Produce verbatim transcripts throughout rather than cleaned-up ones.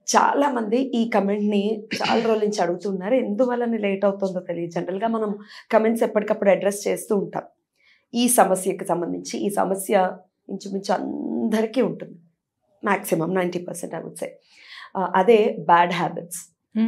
చాలా మంది ఈ కమెంట్ ని చాలా రోజుల నుంచి అడుగుతున్నారు, ఎందువల్ల లేట్ అవుతుందో తెలియదు. జనరల్ గా మనం కమెంట్స్ ఎప్పటికప్పుడు అడ్రస్ చేస్తూ ఉంటాం. ఈ సమస్యకి సంబంధించి ఈ సమస్య ఇంచుమించు అందరికీ ఉంటుంది, maximum ninety percent I would say. అదే బ్యాడ్ హ్యాబిట్స్,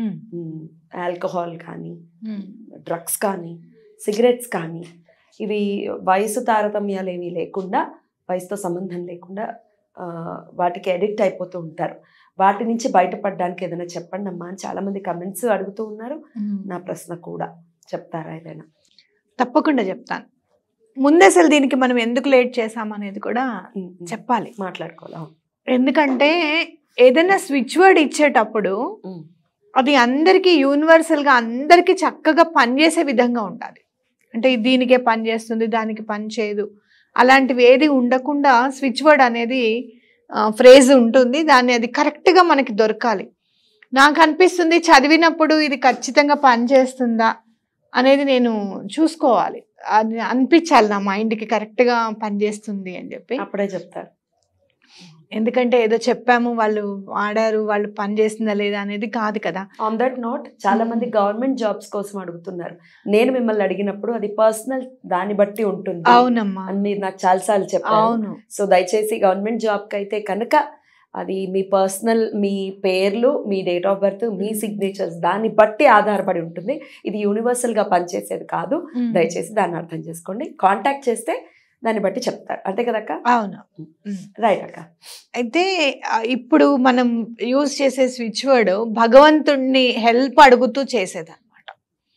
ఆల్కహాల్ కానీ డ్రగ్స్ కానీ సిగరెట్స్ కానీ, ఇవి వయసు తారతమ్యాలు ఏమీ లేకుండా, వయసుతో సంబంధం లేకుండా వాటికి అడిక్ట్ అయిపోతూ ఉంటారు. వాటి నుంచి బయటపడడానికి ఏదైనా చెప్పండి అమ్మా అని చాలా మంది కమెంట్స్ అడుగుతూ ఉన్నారు. నా ప్రశ్న కూడా చెప్తారా ఏదైనా? తప్పకుండా చెప్తాను. ముందు అసలు దీనికి మనం ఎందుకు లేట్ చేసామనేది కూడా చెప్పాలి, మాట్లాడుకోవాలి. ఎందుకంటే ఏదైనా స్విచ్ వర్డ్ ఇచ్చేటప్పుడు అది అందరికీ యూనివర్సల్గా అందరికీ చక్కగా పనిచేసే విధంగా ఉండాలి. అంటే దీనికే పని చేస్తుంది, దానికి పని చేయదు, అలాంటివి ఏది ఉండకుండా స్విచ్ వర్డ్ అనేది ఫ్రేజ్ ఉంటుంది. దాన్ని అది కరెక్ట్గా మనకి దొరకాలి. నాకు అనిపిస్తుంది చదివినప్పుడు ఇది ఖచ్చితంగా పనిచేస్తుందా అనేది నేను చూసుకోవాలి, అది అనిపించాలి నా మైండ్కి కరెక్ట్గా పనిచేస్తుంది అని చెప్పి అప్పుడే చెప్తారు. ఎందుకంటే ఏదో చెప్పాము వాళ్ళు ఆడారు, వాళ్ళు పని చేస్తుందా లేదా అనేది కాదు కదా. ఆన్ దట్ నోట్, చాలా మంది గవర్నమెంట్ జాబ్స్ కోసం అడుగుతున్నారు. నేను మిమ్మల్ని అడిగినప్పుడు అది పర్సనల్ దాన్ని బట్టి ఉంటుంది. అవునమ్మా, అని మీరు నాకు చాలా సార్లు చెప్పారు. అవును. సో దయచేసి గవర్నమెంట్ జాబ్కి అయితే కనుక అది మీ పర్సనల్, మీ పేర్లు, మీ డేట్ ఆఫ్ బర్త్, మీ సిగ్నేచర్స్ దాన్ని బట్టి ఆధారపడి ఉంటుంది. ఇది యూనివర్సల్ గా పనిచేసేది కాదు. దయచేసి దాన్ని అర్థం చేసుకోండి. కాంటాక్ట్ చేస్తే దాన్ని బట్టి చెప్తారు, అంతే కదక్క? అవును, రైట్ అక్క. అయితే ఇప్పుడు మనం యూజ్ చేసే స్విచ్ వర్డ్ భగవంతుడిని హెల్ప్ అడుగుతూ చేసేది అనమాట.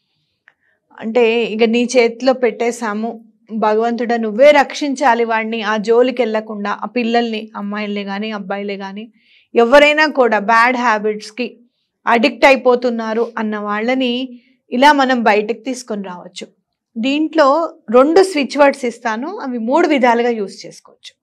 అంటే ఇక నీ చేతిలో పెట్టేశాము, భగవంతుడా నువ్వే రక్షించాలి వాడిని, ఆ జోలికి వెళ్ళకుండా, ఆ పిల్లల్ని, అమ్మాయిల్ని కానీ అబ్బాయిలే కానీ ఎవరైనా కూడా బ్యాడ్ హ్యాబిట్స్కి అడిక్ట్ అయిపోతున్నారు అన్న వాళ్ళని ఇలా మనం బయటకు తీసుకొని రావచ్చు. దీంట్లో రెండు స్విచ్ వర్డ్స్ ఇస్తాను, అవి మూడు విధాలుగా యూజ్ చేసుకోవచ్చు.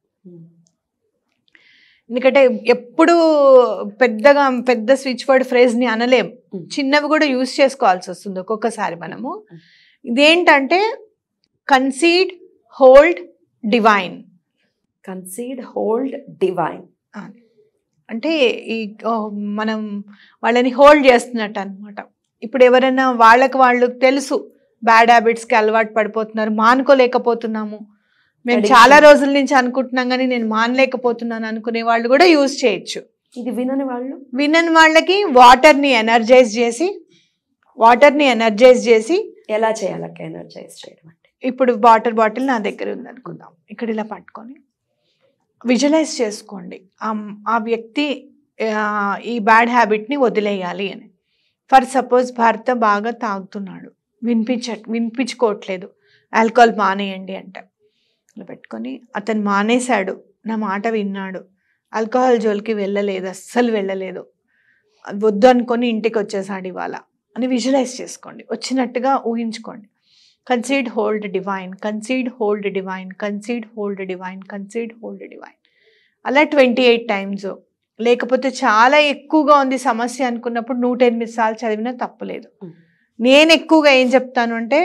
ఎందుకంటే ఎప్పుడు పెద్దగా పెద్ద స్విచ్ వర్డ్ ఫ్రేజ్ని అనలేం, చిన్నవి కూడా యూజ్ చేసుకోవాల్సి వస్తుంది ఒక్కొక్కసారి మనము. ఇదేంటంటే concede, hold, divine. Concede, hold, divine అంటే ఈ మనం వాళ్ళని హోల్డ్ చేస్తున్నట్టు అనమాట. ఇప్పుడు ఎవరైనా వాళ్ళకి వాళ్ళు తెలుసు బ్యాడ్ హ్యాబిట్స్కి అలవాటు పడిపోతున్నారు, మానుకోలేకపోతున్నాము, మేము చాలా రోజుల నుంచి అనుకుంటున్నాం కానీ నేను మానలేకపోతున్నాను అనుకునే వాళ్ళు కూడా యూజ్ చేయొచ్చు. ఇది వినని వాళ్ళు, వినని వాళ్ళకి వాటర్ని ఎనర్జైజ్ చేసి వాటర్ని ఎనర్జైజ్ చేసి ఎలా చేయాలక్క ఎనర్జైజ్ చేయడం అంటే? ఇప్పుడు వాటర్ బాటిల్ నా దగ్గర ఉంది అనుకుందాం, ఇక్కడ ఇలా పట్టుకొని విజువలైజ్ చేసుకోండి ఆ వ్యక్తి ఈ బ్యాడ్ హ్యాబిట్ని వదిలేయాలి అని. ఫర్ సపోజ్ భర్త బాగా తాగుతున్నాడు, వినిపించ వినిపించుకోవట్లేదు, ఆల్కహాల్ మానేయండి అంటే ఇలా పెట్టుకొని, అతను మానేశాడు, నా మాట విన్నాడు, ఆల్కహాల్ జోలికి వెళ్ళలేదు, అస్సలు వెళ్ళలేదు, వద్దు అనుకొని ఇంటికి వచ్చేసాడు ఇవాళ అని విజువలైజ్ చేసుకోండి, వచ్చినట్టుగా ఊహించుకోండి. Concede, hold, divine, concede, hold, divine, concede, hold, divine, concede, hold, divine. అలా ట్వంటీ ఎయిట్ టైమ్స్, లేకపోతే చాలా ఎక్కువగా ఉంది సమస్య అనుకున్నప్పుడు నూట ఎనిమిది సార్లు చదివినా తప్పులేదు. నేను ఎక్కువగా ఏం చెప్తాను అంటే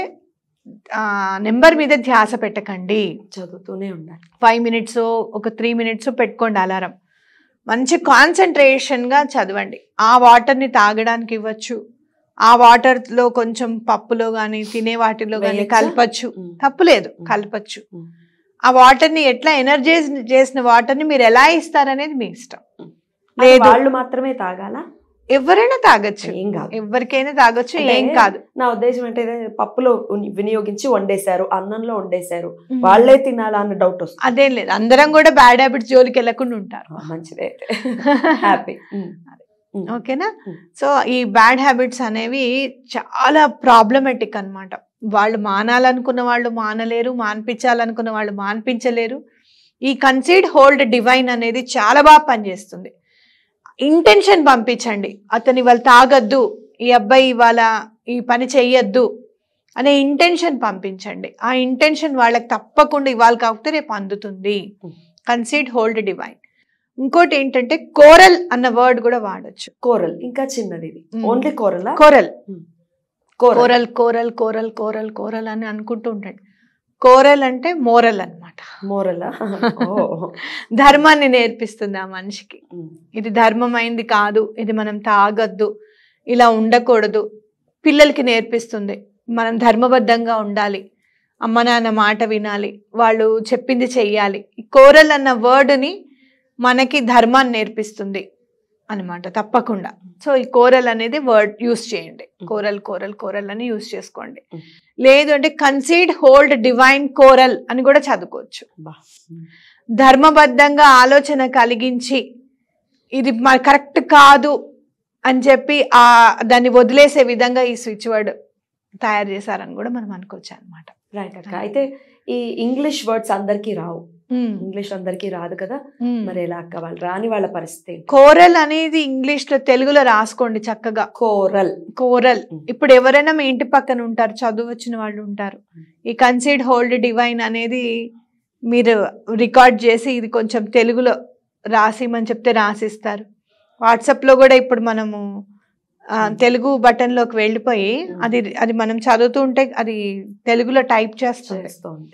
నెంబర్ మీద ధ్యాస పెట్టకండి, చదువుతూనే ఉండాలి. ఫైవ్ మినిట్స్ ఒక త్రీ మినిట్స్ పెట్టుకోండి అలారం, మంచి కాన్సన్ట్రేషన్గా చదవండి. ఆ వాటర్ని తాగడానికి ఇవ్వచ్చు, ఆ వాటర్లో కొంచెం పప్పులో కానీ తినే వాటిలో కానీ కలపచ్చు, తప్పులేదు, కలపచ్చు. ఆ వాటర్ని ఎట్లా ఎనర్జైజ్ చేసిన వాటర్ని మీరు ఎలా ఇస్తారనేది మీ ఇష్టం. లేదు వాళ్ళు మాత్రమే తాగాలా? ఎవరైనా తాగొచ్చు, ఏం కాదు, ఎవరికైనా తాగొచ్చు, ఏం కాదు. నా ఉద్దేశం అంటే పప్పులో వినియోగించి వండేశారు, అన్నంలో వండేశారు, వాళ్ళే తినాలా అన్న డౌట్ వస్తుంది. అదేం లేదు, అందరం కూడా బ్యాడ్ హ్యాబిట్స్ జోలికి వెళ్ళకుండా ఉంటారు. మంచిదే, హ్యాపీ. ఓకేనా? సో ఈ బ్యాడ్ హ్యాబిట్స్ అనేవి చాలా ప్రాబ్లమెటిక్ అనమాట. వాళ్ళు మానాలనుకున్న వాళ్ళు మానలేరు, మాన్పించాలనుకున్న వాళ్ళు మాన్పించలేరు. ఈ కన్సీడ్, హోల్డ్, డివైన్ అనేది చాలా బాగా పనిచేస్తుంది. ఇంటెన్షన్ పంపించండి, అతని ఇవాళ తాగద్దు, ఈ అబ్బాయి ఇవాళ ఈ పని చెయ్యొద్దు అనే ఇంటెన్షన్ పంపించండి. ఆ ఇంటెన్షన్ వాళ్ళకి తప్పకుండా ఇవాళ కాకపోతే రేపు అందుతుంది. Concede, hold, divine. ఇంకోటి ఏంటంటే కోరల్ అన్న వర్డ్ కూడా వాడచ్చు. కోరల్ ఇంకా చిన్నది, only coral. Coral coral coral coral coral coral అని అనుకుంటూ ఉంటాడు. కోరల్ అంటే మోరల్ అన్నమాట. మోరలా? ధర్మాన్ని నేర్పిస్తుంది ఆ మనిషికి. ఇది ధర్మమైంది కాదు, ఇది మనం తాగద్దు, ఇలా ఉండకూడదు. పిల్లలకి నేర్పిస్తుంది మనం ధర్మబద్ధంగా ఉండాలి, అమ్మ నాన్న మాట వినాలి, వాళ్ళు చెప్పింది చెయ్యాలి. కోరల్ అన్న వర్డ్ని మనకి ధర్మాన్ని నేర్పిస్తుంది అనమాట తప్పకుండా. సో ఈ కోరల్ అనేది వర్డ్ యూస్ చేయండి. కోరల్ కోరల్ కోరల్ అని యూస్ చేసుకోండి. లేదు అంటే కన్సీడ్ హోల్డ్ డివైన్ కోరల్ అని కూడా చదువుకోవచ్చు. ధర్మబద్ధంగా ఆలోచన కలిగించి ఇది కరెక్ట్ కాదు అని చెప్పి ఆ దాన్ని వదిలేసే విధంగా ఈ స్విచ్ వర్డ్ తయారు చేశారని కూడా మనం అనుకోవచ్చు అనమాట. రైట్ అక్క. అయితే ఈ ఇంగ్లీష్ వర్డ్స్ అందరికీ రావు, ఇంగ్లీష్ అందరికీ రాదు కదా, మరి ఎలా అక్క వాళ్ళు రాని వాళ్ళ పరిస్థితి? కోరల్ అనేది ఇంగ్లీష్ లో తెలుగులో రాసుకోండి చక్కగా. కోరల్ కోరల్ ఇప్పుడు ఎవరైనా మీ ఇంటి పక్కన ఉంటారు, చదువు వచ్చిన వాళ్ళు ఉంటారు. ఈ కన్సీడ్ హోల్డ్ డివైన్ అనేది మీరు రికార్డ్ చేసి ఇది కొంచెం తెలుగులో రాసిమని చెప్తే రాసిస్తారు. వాట్సాప్లో కూడా ఇప్పుడు మనము తెలుగు బటన్లోకి వెళ్ళిపోయి అది అది మనం చదువుతూ ఉంటే అది తెలుగులో టైప్ చేస్తుంది.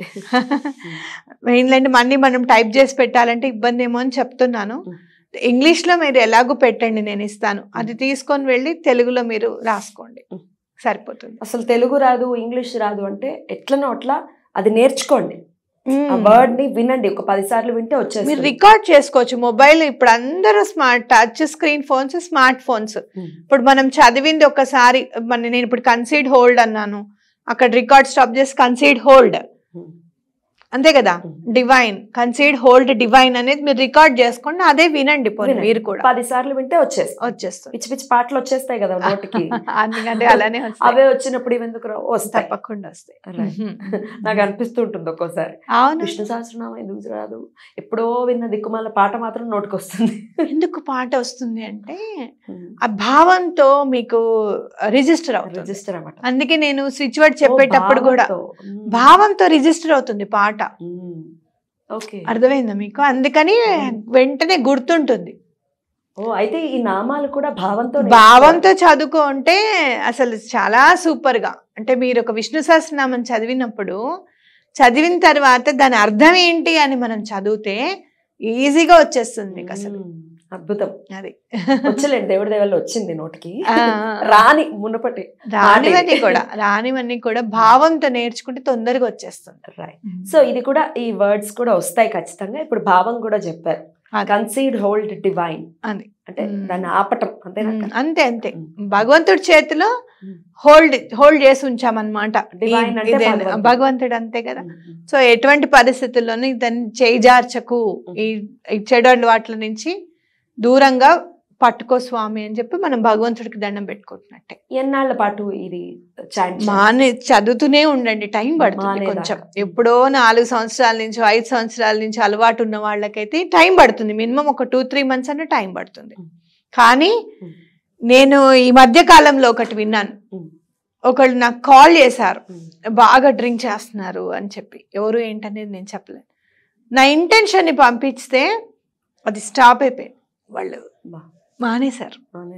ఏంటంటే మళ్ళీ మనం టైప్ చేసి పెట్టాలంటే ఇబ్బంది ఏమో అని చెప్తున్నాను. ఇంగ్లీష్లో మీరు ఎలాగో పెట్టండి, నేను ఇస్తాను, అది తీసుకొని వెళ్ళి తెలుగులో మీరు రాసుకోండి, సరిపోతుంది. అసలు తెలుగు రాదు, ఇంగ్లీష్ రాదు అంటే ఎట్లనో అట్లా అది నేర్చుకోండి. ఆ వర్డ్ ని వినండి, ఒక పది సార్లు వింటే వచ్చేసి మీరు రికార్డ్ చేసుకోవచ్చు. మొబైల్ ఇప్పుడు అందరూ smart touch screen phones, smart phones. ఇప్పుడు మనం చదివింది ఒకసారి మన నేను ఇప్పుడు కన్సీడ్ హోల్డ్ అన్నాను, అక్కడ రికార్డ్ స్టాప్ చేసి కన్సీడ్ హోల్డ్ అంతే కదా, డివైన్ కన్సీడ్ హోల్డ్ డివైన్ అనేది మీరు రికార్డ్ చేసుకోండి, అదే వినండి పోనీ మీరు కూడా పది సార్లు వింటే వచ్చేస్తాయి. వచ్చేస్తాయి పిచ్చి పిచ్చి పాటలు వచ్చేస్తాయి కదా నోటికి, అందుకంటే అలానే అవే వచ్చినప్పుడు ఎందుకు వస్తాయి, తప్పకుండా వస్తాయి. నాకు అనిపిస్తూ ఉంటుంది ఒక్కోసారి, విష్ణు సహస్రనామం ఎందుకు రాదు, ఎప్పుడో విన్న దిక్కుమాల పాట మాత్రం నోటికి వస్తుంది. ఎందుకు పాట వస్తుంది అంటే ఆ భావంతో మీకు రిజిస్టర్ అవుతుంది, రిజిస్టర్ అన్నమాట. అందుకే నేను స్విచ్ వర్డ్ చెప్పేటప్పుడు కూడా భావంతో రిజిస్టర్ అవుతుంది పాట. అర్థమైందా మీకు? అందుకని వెంటనే గుర్తుంటుంది. ఓ అయితే ఈ నామాలు కూడా భావంతో భావంతో చదువుకుంటే అసలు చాలా సూపర్ గా, అంటే మీరు ఒక విష్ణు సహస్రనామం చదివినప్పుడు చదివిన తర్వాత దాని అర్థం ఏంటి అని మనం చదివితే ఈజీగా వచ్చేస్తుంది మీకు అసలు. అద్భుతం. అది వచ్చలేండి, దేవుడి దేవల్లో వచ్చింది నోటికి, రాని మునపటి రానివన్నీ కూడా రానివన్నీ కూడా భావంతో నేర్చుకుంటే తొందరగా వచ్చేస్తుంది. రైట్. సో ఇది కూడా ఈ వర్డ్స్ కూడా వస్తాయి ఖచ్చితంగా. ఇప్పుడు భావం కూడా చెప్పారు, కన్సీడ్ హోల్డ్ డివైన్ అని, అంటే దాన్ని ఆపటం అంతే అంతే అంతే భగవంతుడి చేతిలో హోల్డ్ హోల్డ్ చేసి ఉంచామన్నమాట. భగవంతుడు అంతే కదా. సో ఎటువంటి పరిస్థితుల్లోనూ దాన్ని చేజార్చకు, ఈ చెడు వాటి నుంచి దూరంగా పట్టుకో స్వామి అని చెప్పి మనం భగవంతుడికి దండం పెట్టుకుంటున్నట్టే. ఎన్నాళ్ళ పాటు ఇది మానే చదువుతూనే ఉండండి, టైం పడుతుంది కొంచెం. ఎప్పుడో నాలుగు సంవత్సరాల నుంచి ఐదు సంవత్సరాల నుంచి అలవాటు ఉన్న వాళ్ళకైతే టైం పడుతుంది, మినిమం ఒక టూ త్రీ మంత్స్ అన్న టైం పడుతుంది. కానీ నేను ఈ మధ్య కాలంలో ఒకటి విన్నాను, ఒకళ్ళు నాకు కాల్ చేశారు, బాగా డ్రింక్ చేస్తున్నారు అని చెప్పి. ఎవరు ఏంటనేది నేను చెప్పలేను. నా ఇంటెన్షన్ని పంపిస్తే అది స్టాప్ అయిపోయింది, వాళ్ళు మానేశారు.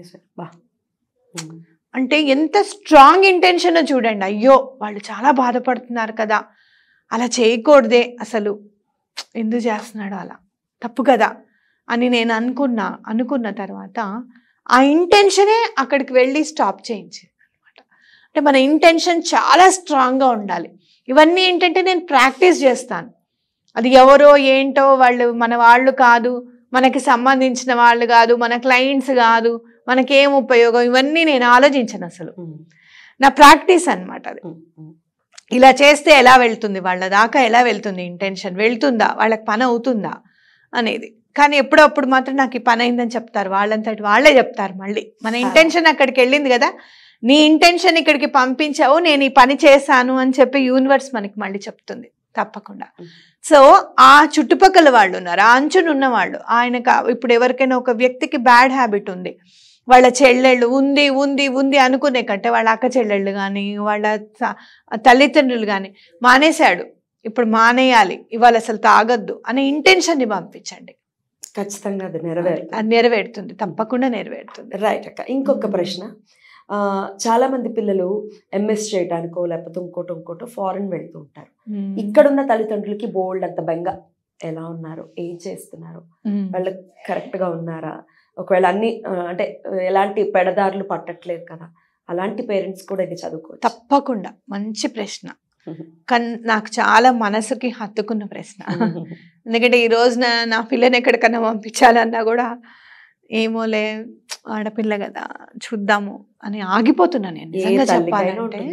అంటే ఎంత స్ట్రాంగ్ ఇంటెన్షన్ చూడండి. అయ్యో వాళ్ళు చాలా బాధపడుతున్నారు కదా, అలా చేయకూడదే, అసలు ఎందుకు చేస్తున్నాడు అలా, తప్పు కదా అని నేను అనుకున్నా. అనుకున్న తర్వాత ఆ ఇంటెన్షనే అక్కడికి వెళ్ళి స్టాప్ చేయించింది అనమాట. అంటే మన ఇంటెన్షన్ చాలా స్ట్రాంగ్గా ఉండాలి. ఇవన్నీ ఏంటంటే నేను ప్రాక్టీస్ చేస్తాను. అది ఎవరో ఏంటో వాళ్ళు మన వాళ్ళు కాదు, మనకి సంబంధించిన వాళ్ళు కాదు, మన క్లయింట్స్ కాదు, మనకేం ఉపయోగం, ఇవన్నీ నేను ఆలోచించను అసలు. నా ప్రాక్టీస్ అనమాట అది. ఇలా చేస్తే ఎలా వెళ్తుంది, వాళ్ళ దాకా ఎలా వెళ్తుంది, ఇంటెన్షన్ వెళ్తుందా, వాళ్ళకి పని అవుతుందా అనేది. కానీ ఎప్పుడప్పుడు మాత్రం నాకు ఈ పని అయిందని చెప్తారు, వాళ్ళంతటి వాళ్ళే చెప్తారు. మళ్ళీ మన ఇంటెన్షన్ అక్కడికి వెళ్ళింది కదా, నీ ఇంటెన్షన్ ఇక్కడికి పంపించావు, నేను ఈ పని చేశాను అని చెప్పి యూనివర్స్ మనకి మళ్ళీ చెప్తుంది తప్పకుండా. సో ఆ చుట్టుపక్కల వాళ్ళు ఉన్నారు, ఆ అంచున ఉన్న వాళ్ళు, ఆయన ఇప్పుడు ఎవరికైనా ఒక వ్యక్తికి బ్యాడ్ హ్యాబిట్ ఉంది, వాళ్ళ చెల్లెళ్ళు ఉంది ఉంది ఉంది అనుకునే కంటే వాళ్ళ అక్క చెల్లెళ్ళు కానీ వాళ్ళ తల్లిదండ్రులు కానీ మానేశాడు, ఇప్పుడు మానేయాలి, ఇవాళ అసలు తాగొద్దు అనే ఇంటెన్షన్ని పంపించండి, ఖచ్చితంగా అది నెరవేరు అది నెరవేరుతుంది, తప్పకుండా నెరవేరుతుంది. రైట్ అక్క. ఇంకొక ప్రశ్న, చాలా మంది పిల్లలు ఎంఎస్ చేయడానికో లేకపోతే ఇంకోటి ఇంకోటో ఫారెన్ వెళ్తూ ఉంటారు. ఇక్కడున్న తల్లిదండ్రులకి బోల్డ్ అంత బెంగ, ఎలా ఉన్నారు, ఏం చేస్తున్నారు, వాళ్ళు కరెక్ట్ గా ఉన్నారా, ఒకవేళ అన్ని అంటే ఎలాంటి పెడదారులు పట్టట్లేదు కదా, అలాంటి పేరెంట్స్ కూడా ఇది చదువుకోవచ్చు. తప్పకుండా మంచి ప్రశ్న, కన్ నాకు చాలా మనసుకి హత్తుకున్న ప్రశ్న. ఎందుకంటే ఈ రోజున నా పిల్లని ఎక్కడికన్నా పంపించాలన్నా కూడా ఏమోలే ఆడపిల్ల కదా చూద్దాము అని ఆగిపోతున్నా నేను. నిజంగా చెప్పాలంటే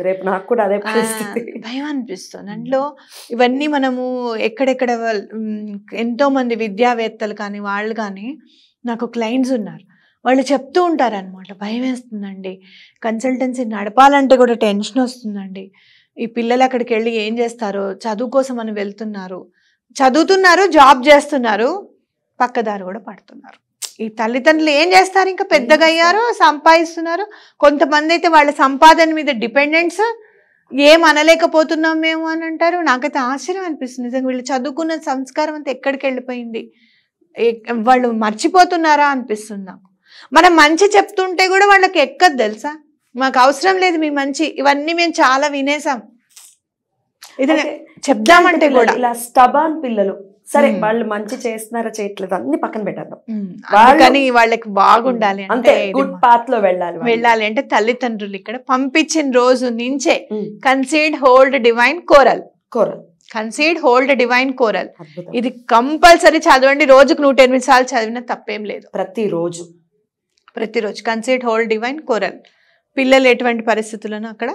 భయం అనిపిస్తుంది. దాంట్లో ఇవన్నీ మనము ఎక్కడెక్కడ ఎంతో మంది విద్యావేత్తలు కానీ వాళ్ళు కానీ నాకు క్లయింట్స్ ఉన్నారు, వాళ్ళు చెప్తూ ఉంటారనమాట, భయం వేస్తుందండి, కన్సల్టెన్సీ నడపాలంటే కూడా టెన్షన్ వస్తుందండి, ఈ పిల్లలు అక్కడికి వెళ్ళి ఏం చేస్తారో, చదువు కోసం అని వెళ్తున్నారు, చదువుతున్నారు, జాబ్ చేస్తున్నారు, పక్కదారి కూడా పడుతున్నారు. ఈ తల్లిదండ్రులు ఏం చేస్తారు, ఇంకా పెద్దగా అయ్యారు, సంపాదిస్తున్నారు. కొంతమంది అయితే వాళ్ళ సంపాదన మీద డిపెండెంట్స్, ఏం అనలేకపోతున్నాం మేము అని అంటారు. నాకైతే ఆశ్చర్యం అనిపిస్తుంది నిజంగా, వీళ్ళు చదువుకున్న సంస్కారం అంతా ఎక్కడికి వెళ్ళిపోయింది, వాళ్ళు మర్చిపోతున్నారా అనిపిస్తుంది నాకు. మనం మంచి చెప్తుంటే కూడా వాళ్ళకి ఎక్కదు తెలుసా, మాకు అవసరం లేదు మీ మంచి, ఇవన్నీ మేము చాలా వినేసాం, ఇది చెప్దామంటే కూడా. ఇలా స్టబాన్ పిల్లలు, సరే వాళ్ళు మంచి చేస్తున్నారా చేయట్లేదు అన్ని పక్కన పెట్టేద్దాం, కానీ వాళ్ళకి బాగుండాలి అంటే గుడ్ పాత్ లో వెళ్ళాలి వెళ్ళాలి అంటే తల్లిదండ్రులు ఇక్కడ పంపించిన రోజు నుంచే concede hold divine coral coral concede hold divine coral ఇది కంపల్సరీ చదవండి. రోజుకు నూట ఎనిమిది సార్లు చదివినా తప్పేం లేదు. ప్రతిరోజు ప్రతిరోజు కన్సీడ్ హోల్డ్ డివైన్ కోరల్. పిల్లలు ఎటువంటి పరిస్థితులను అక్కడ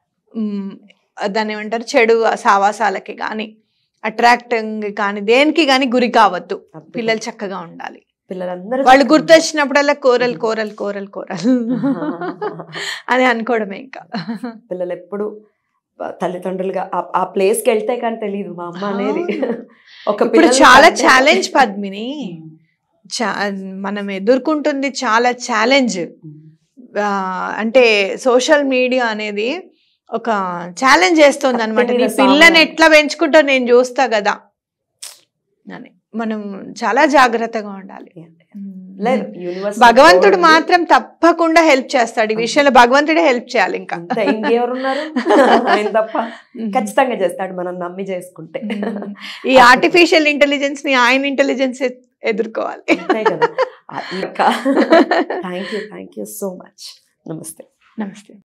దాన్ని ఏమంటారు, చెడు సావాసాలకి కానీ అట్రాక్టింగ్ కానీ దేనికి కానీ గురి కావద్దు. పిల్లలు చక్కగా ఉండాలి. పిల్లలందరూ వాళ్ళు గుర్తొచ్చినప్పుడల్లా కోరల్ కోరల్ కోరల్ కోరల్ అని అనుకోవడమే. ఇంకా పిల్లలు ఎప్పుడు తల్లిదండ్రులుగా ఆ ప్లేస్ కి వెళ్తే కానీ తెలియదు మా అమ్మ అనేది. ఇప్పుడు చాలా ఛాలెంజ్ పద్మిని, మనం ఎదుర్కొంటుంది చాలా ఛాలెంజ్. అంటే సోషల్ మీడియా అనేది ఒక ఛాలెంజ్ చేస్తుంది అనమాట. నీ పిల్లని ఎట్లా పెంచుకుంటా నేను చూస్తా కదా అని మనం చాలా జాగ్రత్తగా ఉండాలి. భగవంతుడు మాత్రం తప్పకుండా హెల్ప్ చేస్తాడు ఈ విషయంలో. భగవంతుడే హెల్ప్ చేయాలి, ఇంకా ఇంకెవరున్నారు, ఆయన తప్ప ఖచ్చితంగా చేస్తాడు మనం నమ్మి చేసుకుంటే. ఈ ఆర్టిఫిషియల్ ఇంటెలిజెన్స్ ని ఆయన ఇంటెలిజెన్స్ ఎదుర్కోవాలి కదా. Thank you thank you so much. నమస్తే. నమస్తే.